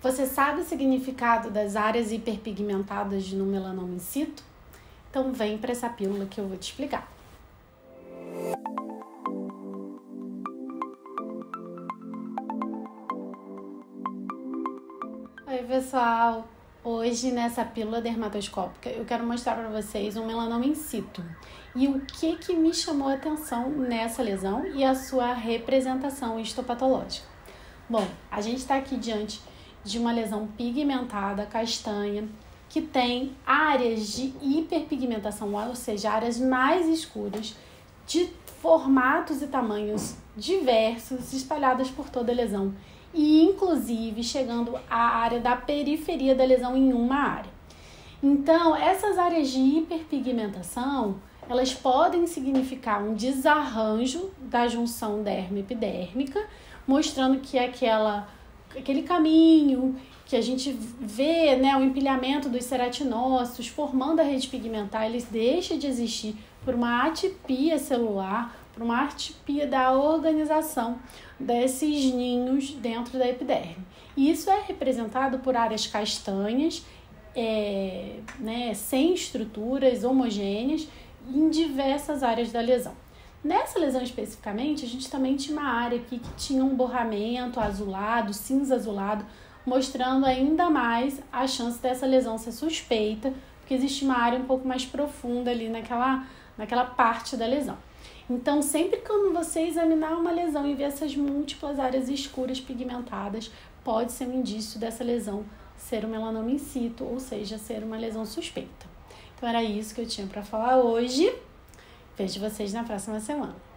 Você sabe o significado das áreas hiperpigmentadas no melanoma in situ? Então vem para essa pílula que eu vou te explicar. Oi pessoal, hoje nessa pílula dermatoscópica eu quero mostrar para vocês um melanoma in situ e o que me chamou a atenção nessa lesão e a sua representação histopatológica. Bom, a gente está aqui diante de uma lesão pigmentada, castanha, que tem áreas de hiperpigmentação, ou seja, áreas mais escuras, de formatos e tamanhos diversos, espalhadas por toda a lesão, e inclusive chegando à área da periferia da lesão em uma área. Então, essas áreas de hiperpigmentação, elas podem significar um desarranjo da junção dermo-epidérmica, mostrando que aquele caminho que a gente vê, né, o empilhamento dos ceratinócitos formando a rede pigmentar, eles deixam de existir por uma atipia celular, por uma atipia da organização desses ninhos dentro da epiderme. E isso é representado por áreas castanhas, sem estruturas homogêneas em diversas áreas da lesão. Nessa lesão especificamente, a gente também tinha uma área aqui que tinha um borramento azulado, cinza azulado, mostrando ainda mais a chance dessa lesão ser suspeita, porque existe uma área um pouco mais profunda ali naquela parte da lesão. Então, sempre quando você examinar uma lesão e ver essas múltiplas áreas escuras pigmentadas, pode ser um indício dessa lesão ser um melanoma in situ, ou seja, ser uma lesão suspeita. Então, era isso que eu tinha para falar hoje. Vejo vocês na próxima semana.